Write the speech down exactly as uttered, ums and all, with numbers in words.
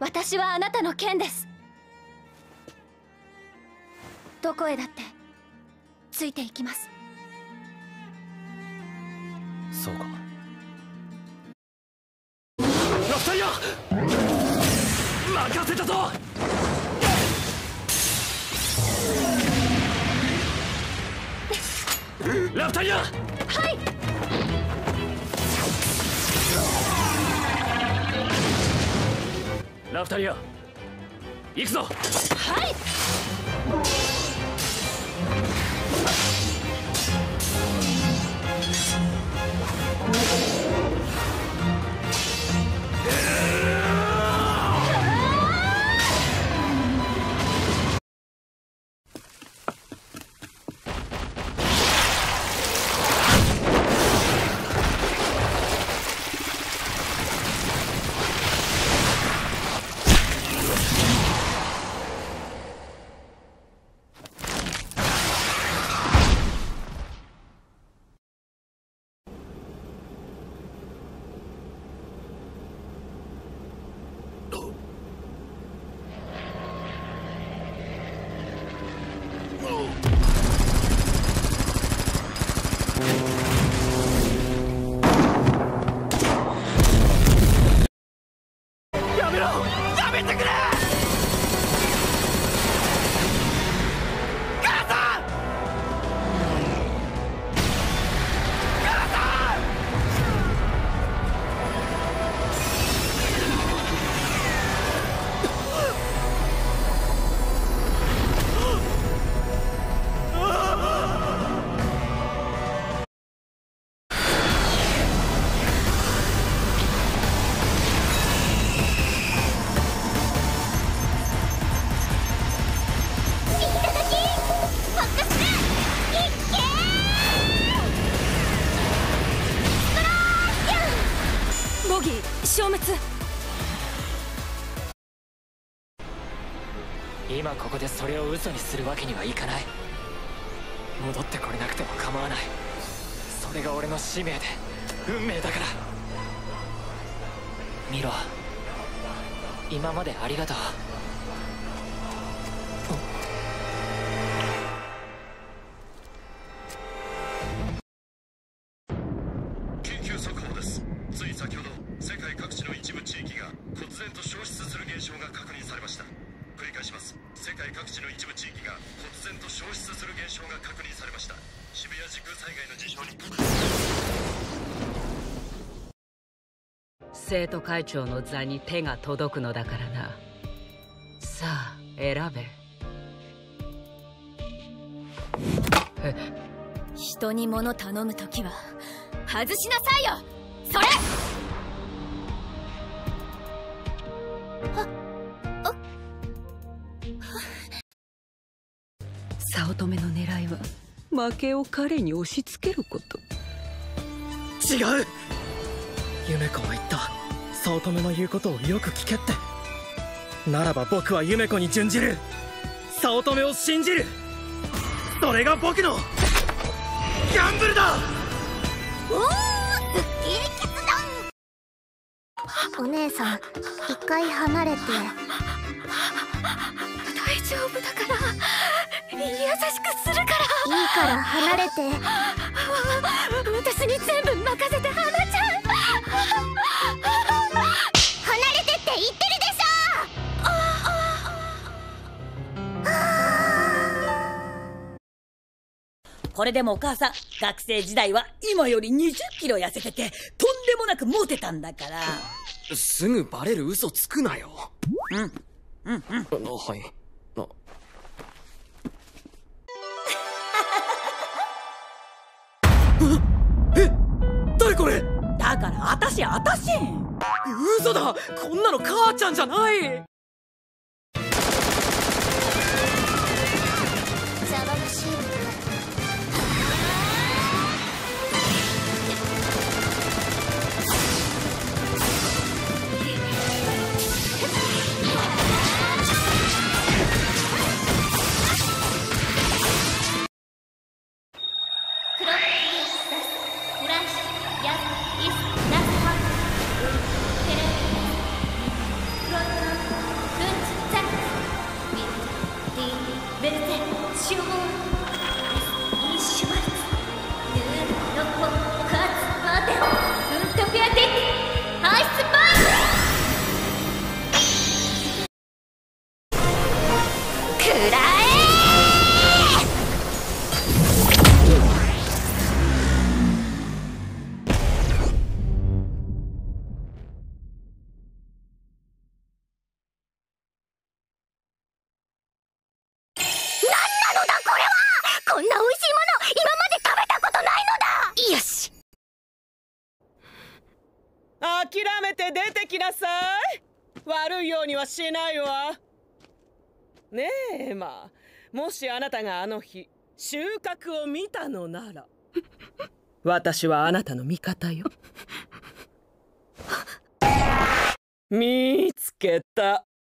私はあなたの剣です。どこへだってついていきます。 そうか。ラフタイア任せたぞ。ラフタイア。はい。ラフタリア行くぞ。はい。 消滅。 今ここでそれを嘘にするわけにはいかない。戻ってこれなくても構わない。それが俺の使命で運命だから。ミロ、今までありがとう。 緊急速報です。つい先ほど世界各地の一部地域が忽然と消失する現象が確認されました。繰り返します。世界各地の一部地域が忽然と消失する現象が確認されました。渋谷時空災害の事象に。 生徒会長の座に手が届くのだからな。さあ選べ。え、 人に物頼むときは外しなさいよ。それ。 早乙女の狙いは負けを彼に押し付けること。 違う。夢子は言った。早乙女の言うことをよく聞けって。ならば僕は夢子に準じる。早乙女を信じる。それが僕のギャンブルだ。 おお、すっきり決断。お姉さん、一回離れて。 大丈夫だから、優しくするから。 いいから離れて。 私に全部任せて、花ちゃん。 離れてって言ってるでしょ。これでもお母さん、学生時代は今よりにじゅっキロ痩せてて、とんでもなくモテたんだから。 すぐバレる嘘つくなよ。 うんうんうん。 あ、はい。あえ、誰これ。 だからあたしあたし。 嘘だ。こんなの母ちゃんじゃない。 騒がしいわ。 フロット諦めて出てきなさい。悪いようにはしないわ。ねえエマ、もしあなたがあの日収穫を見たのなら私はあなたの味方よ。見つけた。